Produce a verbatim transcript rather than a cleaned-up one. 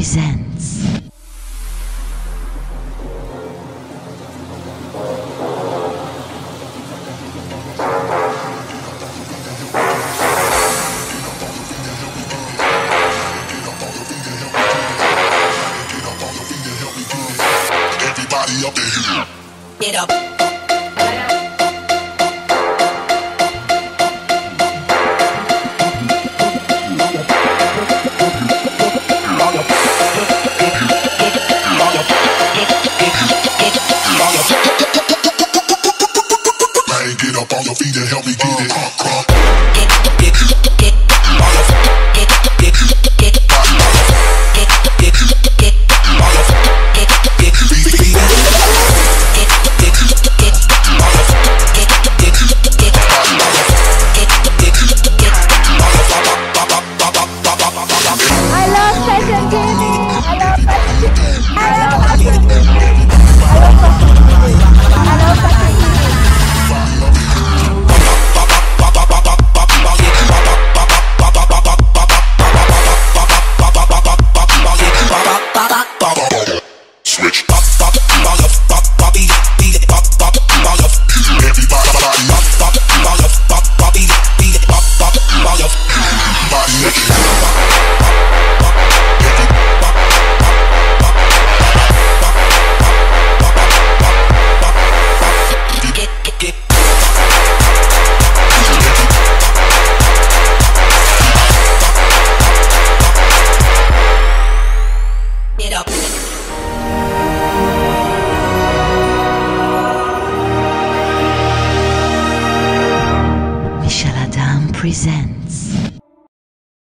presents Everybody up in here. Get up. Man, get up on your feet and help me get it. Crunk, crunk. Get, get, get, get on your feet. Get, get, get on your feet. Get, get, get on your feet. Get, get, get, get on your feet. Get, get, get on your feet. Get, get, get on your feet. Get, get, get on your feet. I love fashion T V. I love fashion T V. I love fashion T V. I love fashion T V. I love fashion T V. Switch. Everybody. Get up. Michel Adam presents